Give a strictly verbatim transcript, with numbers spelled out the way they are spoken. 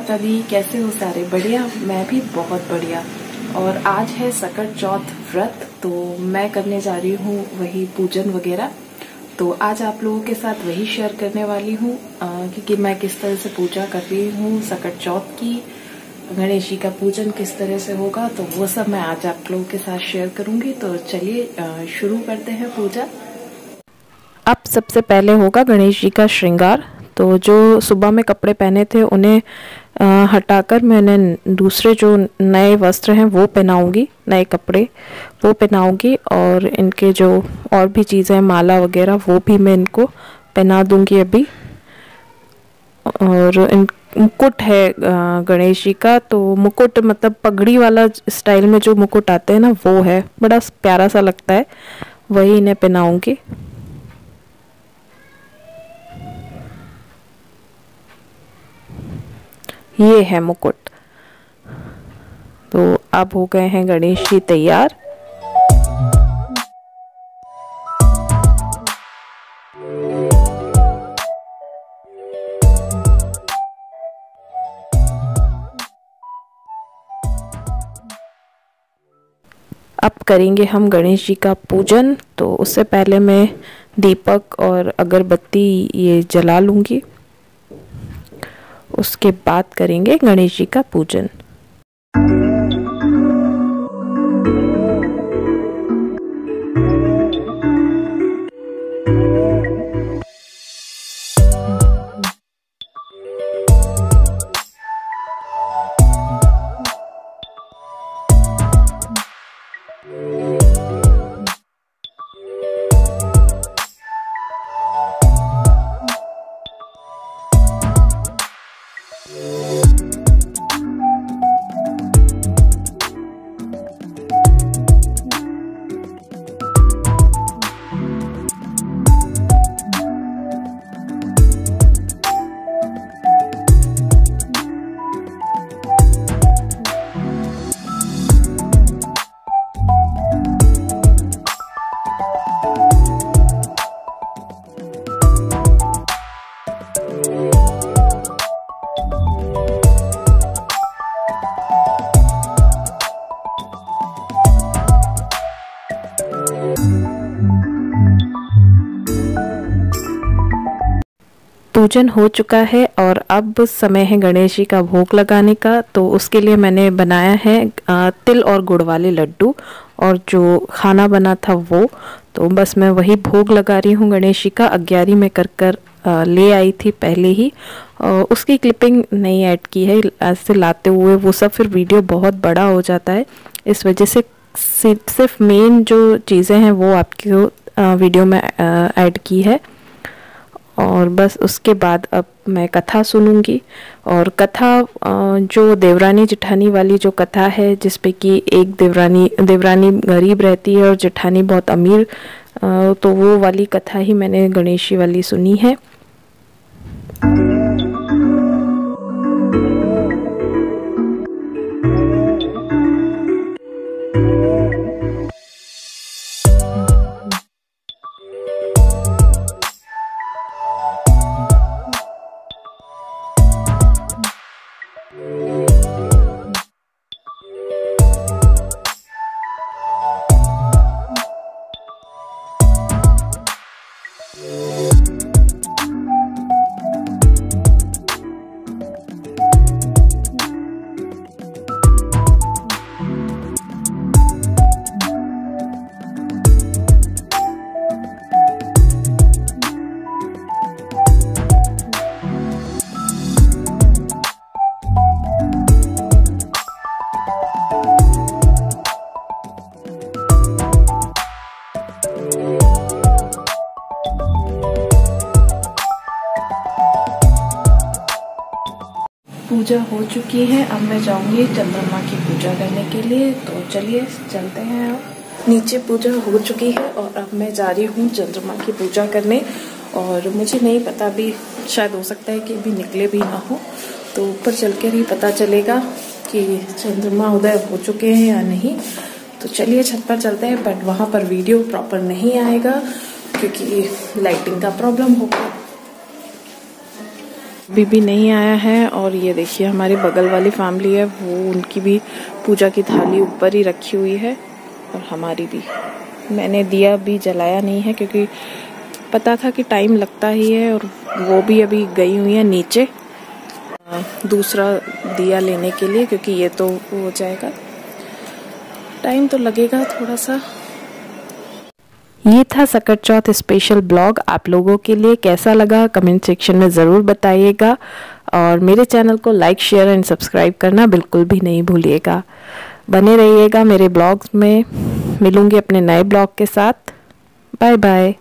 माता दी, कैसे हो सारे? बढ़िया। मैं भी बहुत बढ़िया। और आज है सकट चौथ व्रत, तो मैं करने जा रही हूँ वही पूजन वगैरह। तो आज आप लोगों के साथ वही शेयर करने वाली हूँ क्योंकि मैं किस तरह से पूजा कर रही हूँ सकट चौथ की। गणेश जी का पूजन किस तरह से होगा तो वो सब मैं आज आप लोगों के साथ शेयर करूंगी। तो चलिए शुरू करते हैं पूजा। अब सबसे पहले होगा गणेश जी का श्रृंगार। तो जो सुबह में कपड़े पहने थे उन्हें आ, हटाकर मैंने दूसरे जो नए वस्त्र हैं वो पहनाऊंगी, नए कपड़े वो पहनाऊंगी। और इनके जो और भी चीज़ें माला वगैरह वो भी मैं इनको पहना दूंगी अभी। और इन मुकुट है गणेश जी का, तो मुकुट मतलब पगड़ी वाला स्टाइल में जो मुकुट आते हैं ना वो है, बड़ा प्यारा सा लगता है, वही इन्हें पहनाऊंगी। ये है मुकुट। तो अब हो गए हैं गणेश जी तैयार। अब करेंगे हम गणेश जी का पूजन। तो उससे पहले मैं दीपक और अगरबत्ती ये जला लूँगी, उसके बाद करेंगे गणेश जी का पूजन। पूजन हो चुका है और अब समय है गणेश जी का भोग लगाने का। तो उसके लिए मैंने बनाया है तिल और गुड़ वाले लड्डू, और जो खाना बना था वो, तो बस मैं वही भोग लगा रही हूँ गणेश जी का। अग्यारी में कर कर ले आई थी पहले ही, उसकी क्लिपिंग नहीं ऐड की है ऐसे लाते हुए, वो सब फिर वीडियो बहुत बड़ा हो जाता है, इस वजह से सिर्फ मेन जो चीज़ें हैं वो आपकी वीडियो में ऐड की है। और बस उसके बाद अब मैं कथा सुनूंगी। और कथा जो देवरानी जेठानी वाली जो कथा है, जिसपे कि एक देवरानी देवरानी गरीब रहती है और जेठानी बहुत अमीर, तो वो वाली कथा ही मैंने गणेश जी वाली सुनी है। पूजा हो चुकी है, अब मैं जाऊंगी चंद्रमा की पूजा करने के लिए। तो चलिए चलते हैं। अब नीचे पूजा हो चुकी है और अब मैं जा रही हूँ चंद्रमा की पूजा करने। और मुझे नहीं पता, भी शायद हो सकता है कि अभी निकले भी ना हो, तो ऊपर चल कर ही पता चलेगा कि चंद्रमा उदय हो चुके हैं या नहीं। तो चलिए छत पर चलते हैं, बट वहाँ पर वीडियो प्रॉपर नहीं आएगा क्योंकि लाइटिंग का प्रॉब्लम होगा। अभी भी नहीं आया है। और ये देखिए हमारी बगल वाली फैमिली है, वो उनकी भी पूजा की थाली ऊपर ही रखी हुई है और हमारी भी। मैंने दिया भी जलाया नहीं है क्योंकि पता था कि टाइम लगता ही है, और वो भी अभी गई हुई है नीचे दूसरा दिया लेने के लिए, क्योंकि ये तो हो जाएगा, टाइम तो लगेगा थोड़ा सा। ये था सकट चौथ स्पेशल ब्लॉग। आप लोगों के लिए कैसा लगा कमेंट सेक्शन में ज़रूर बताइएगा, और मेरे चैनल को लाइक शेयर एंड सब्सक्राइब करना बिल्कुल भी नहीं भूलिएगा। बने रहिएगा मेरे ब्लॉग्स में। मिलूंगी अपने नए ब्लॉग के साथ। Bye bye.